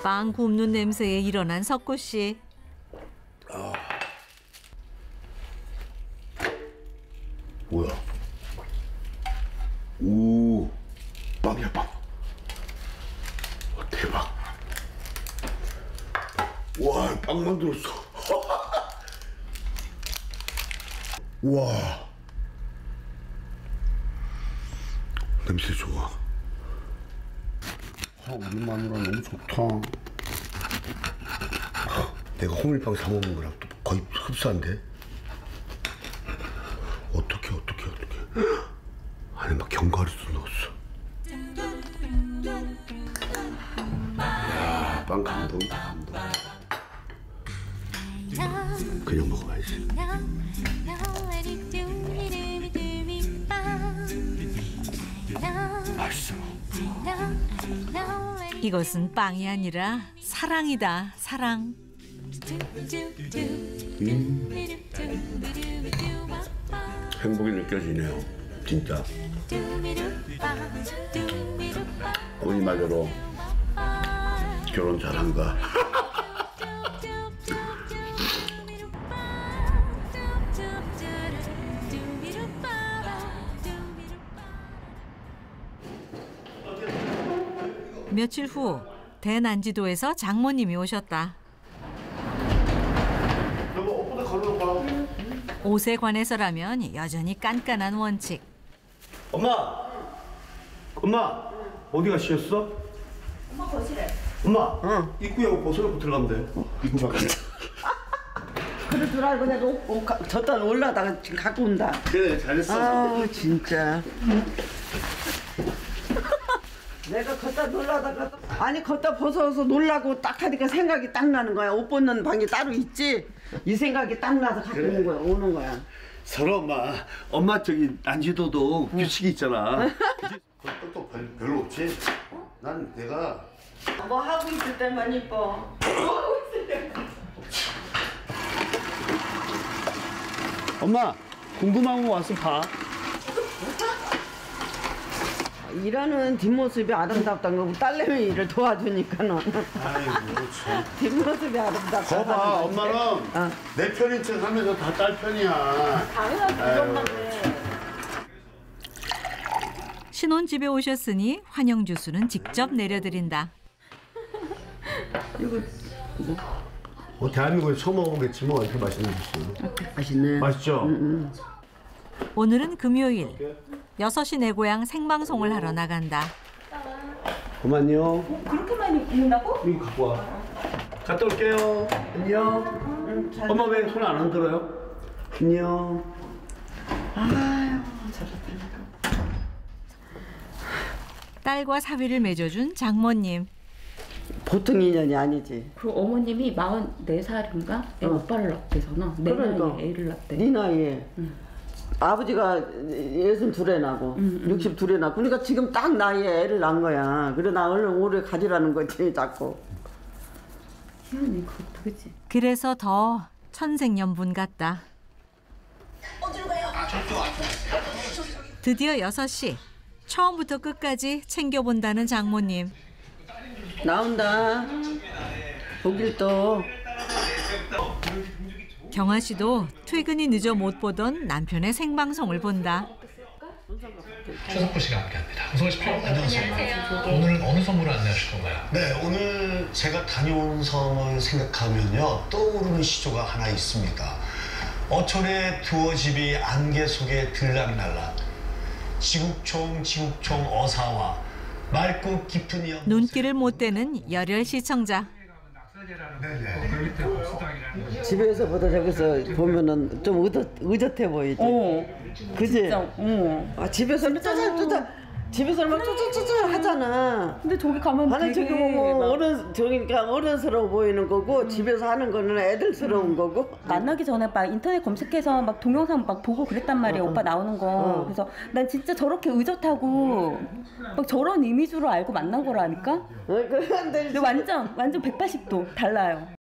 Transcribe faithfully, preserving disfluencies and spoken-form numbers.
빵 굽는 냄새에 일어난 석구 씨. 아. 뭐야? 오, 빵이야 빵. 와, 대박. 와, 빵 만들었어. 와, 냄새 좋아. 아, 우리 마누라 너무 좋다. 아, 내가 호밀빵 사 먹는 거랑 또 거의 흡사한데? 어떻게 어떻게 어떻게? 안에 막 견과류도 넣었어. 야, 빵 감동이다 감동. 그냥 먹어야지. 맛있어. 이것은 빵이 아니라 사랑이다, 사랑. 음. 행복이 느껴지네요, 진짜. 어머니 말대로 결혼 잘한가. 며칠 후 대난지도에서 장모님이 오셨다. 옷에 관해서라면 여전히 깐깐한 원칙. 엄마! 엄마! 어디 가시겠어? 엄마 거실에. 엄마! 응. 입구에 옷 벗어놓고 들어가면 돼. 입구 밖에. 그럴 줄 알고 내가 옷, 옷 가, 저딴 올라다가 지금 갖고 온다. 그래, 잘했어. 아우 진짜. 내가 걷다 놀라다가 또- 아니 걷다 벗어서 놀라고 딱 하니까 생각이 딱 나는 거야. 옷 벗는 방이 따로 있지. 이 생각이 딱 나서 갖고 그래. 오는 거야. 오는 거야. 서로 엄마, 엄마 저기 난지도도 규칙이 있잖아. 또 별로 없지? 난 내가 뭐 하고 있을 때만 이뻐. 엄마 궁금한 거 와서 봐. 일하는 뒷모습이 아름답다는 거고 딸내미 일을 도와주니까는 아이고 참. 뒷모습이 아름답다. 거봐, 엄마는 어. 내 편인 척 하면서 다 딸 편이야. 당연하지 그것만해. 신혼집에 오셨으니 환영 주스는 직접 내려드린다. 이거 뭐 대한민국에 처음 먹어보겠지 뭐. 이렇게 맛있는 주스. 맛있네. 맛있죠? 오늘은 금요일. 여섯 시 내 고향 생방송을 하러 나간다. 그만요. 그렇게 많이 입는다고? 이거 갖고 와. 갔다 올게요. 안녕. 응, 잘 엄마 왜 손 안 흔들어요? 안녕. 아유 잘했다. 딸과 사위를 맺어준 장모님. 보통 인연이 아니지. 그 어머님이 마흔네 살인가? 애 어. 오빠를 낳대서나 내 그러니까. 나이에 애를 낳대. 네 나이에 아버지가 예순 둘에 나고 육십 둘에 나고 그러니까 지금 딱 나이에 애를 낳은 거야. 그래 나 얼른 오래 가지라는 거지 자꾸. 희한해 그것도 그치? 그래서 더 천생연분 같다. 드디어 여섯 시. 처음부터 끝까지 챙겨본다는 장모님. 나온다. 보길 또. 경아 씨도 퇴근이 늦어 못 보던 남편의 생방송을 본다. 최석구 씨가 함께합니다. 어서 오십시오. 안녕하세요. 오늘은 어느 섬으로 안내하실 건가요? 네, 오늘 제가 다녀온 섬을 생각하면요 떠오르는 시조가 하나 있습니다. 어촌의 두어집이 안개 속에 들락날락 지국총 지국총 어사와 맑고 깊은 이 눈길을 못 떼는 열혈 시청자. 집에서보다 저기서 보면은 좀 의젓, 의젓해 보이지. 어. 그지? 진짜. 어. 아 집에서는 짜잘짜잘 집에서는 막 쪼쪼쪼쪼 하잖아. 근데 저기 가면 아니 되게 저기 보면 막 어른 저기니까 어른스러워 보이는 거고 집에서 하는 거는 애들스러운 거고. 만나기 전에 막 인터넷 검색해서 막 동영상 막 보고 그랬단 말이야. 어, 어. 오빠 나오는 거. 어. 그래서 난 진짜 저렇게 의젓하고 막 저런 이미지로 알고 만난 거라니까. 어, 그런데 근데 완전 완전 백팔십 도 달라요.